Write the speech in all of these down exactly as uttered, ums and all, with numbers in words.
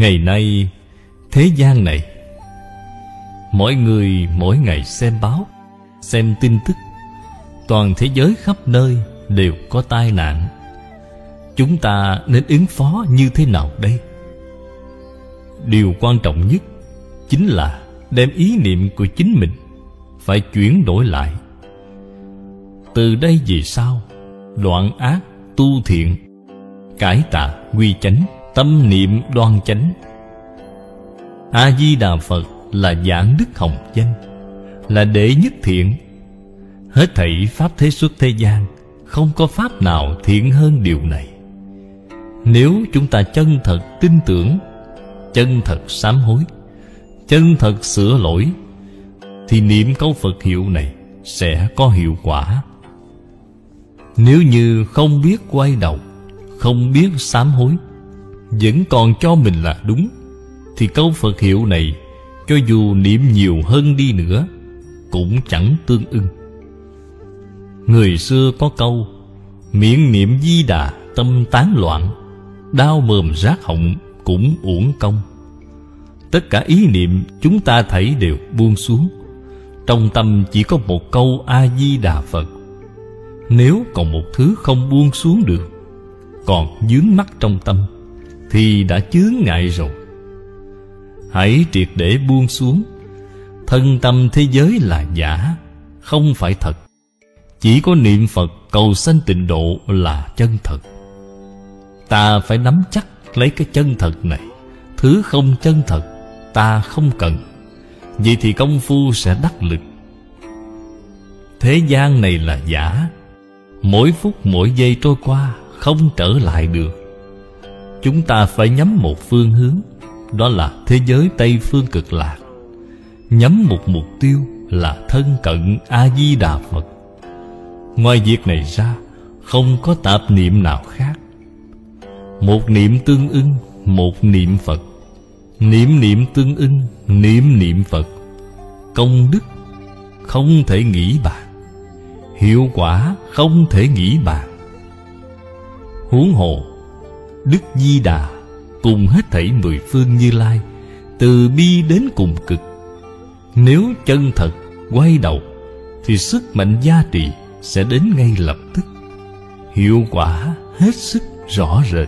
Ngày nay thế gian này, mỗi người mỗi ngày xem báo, xem tin tức, toàn thế giới khắp nơi đều có tai nạn. Chúng ta nên ứng phó như thế nào đây? Điều quan trọng nhất chính là đem ý niệm của chính mình phải chuyển đổi lại. Từ đây về sau, đoạn ác tu thiện, cải tà quy chánh, tâm niệm đoan chánh. A Di Đà Phật là giảng đức hồng danh, là đệ nhất thiện. Hết thảy pháp thế xuất thế gian, không có pháp nào thiện hơn điều này. Nếu chúng ta chân thật tin tưởng, chân thật sám hối, chân thật sửa lỗi, thì niệm câu Phật hiệu này sẽ có hiệu quả. Nếu như không biết quay đầu, không biết sám hối, vẫn còn cho mình là đúng, thì câu Phật hiệu này cho dù niệm nhiều hơn đi nữa cũng chẳng tương ưng. Người xưa có câu: miệng niệm Di Đà tâm tán loạn, đau mồm rát họng cũng uổng công. Tất cả ý niệm chúng ta thấy đều buông xuống, trong tâm chỉ có một câu A Di Đà Phật. Nếu còn một thứ không buông xuống được, còn vướng mắc trong tâm, thì đã chướng ngại rồi. Hãy triệt để buông xuống. Thân tâm thế giới là giả, không phải thật. Chỉ có niệm Phật cầu sanh tịnh độ là chân thật. Ta phải nắm chắc lấy cái chân thật này. Thứ không chân thật ta không cần. Vậy thì công phu sẽ đắc lực. Thế gian này là giả, mỗi phút mỗi giây trôi qua không trở lại được. Chúng ta phải nhắm một phương hướng, đó là thế giới Tây Phương Cực Lạc. Nhắm một mục tiêu là thân cận A Di Đà Phật. Ngoài việc này ra, không có tạp niệm nào khác. Một niệm tương ưng, một niệm Phật. Niệm niệm tương ưng, niệm niệm Phật. Công đức không thể nghĩ bàn, hiệu quả không thể nghĩ bàn. Huống hồ Đức Di Đà cùng hết thảy mười phương Như Lai, từ bi đến cùng cực. Nếu chân thật quay đầu, thì sức mạnh gia trì sẽ đến ngay lập tức, hiệu quả hết sức rõ rệt.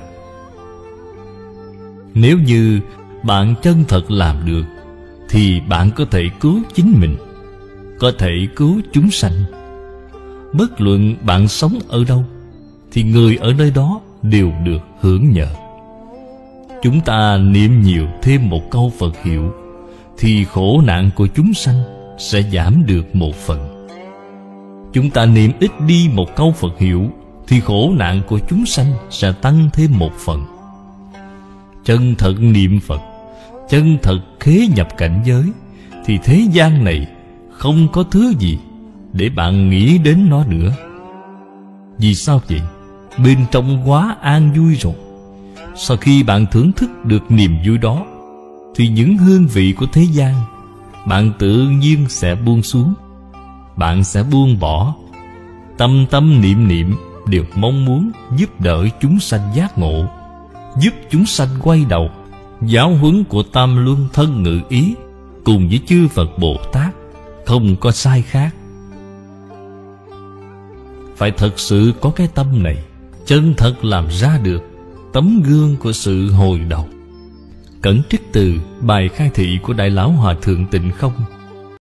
Nếu như bạn chân thật làm được, thì bạn có thể cứu chính mình, có thể cứu chúng sanh. Bất luận bạn sống ở đâu, thì người ở nơi đó đều được hưởng nhờ. Chúng ta niệm nhiều thêm một câu Phật hiệu, thì khổ nạn của chúng sanh sẽ giảm được một phần. Chúng ta niệm ít đi một câu Phật hiệu, thì khổ nạn của chúng sanh sẽ tăng thêm một phần. Chân thật niệm Phật, chân thật khế nhập cảnh giới, thì thế gian này không có thứ gì để bạn nghĩ đến nó nữa. Vì sao vậy? Bên trong quá an vui rồi. Sau khi bạn thưởng thức được niềm vui đó, thì những hương vị của thế gian bạn tự nhiên sẽ buông xuống. Bạn sẽ buông bỏ. Tâm tâm niệm niệm đều mong muốn giúp đỡ chúng sanh giác ngộ, giúp chúng sanh quay đầu. Giáo huấn của Tam Luân Thân Ngự Ý cùng với chư Phật Bồ Tát không có sai khác. Phải thật sự có cái tâm này, chân thật làm ra được tấm gương của sự hồi đầu. Cẩn trích từ bài khai thị của Đại Lão Hòa Thượng Tịnh Không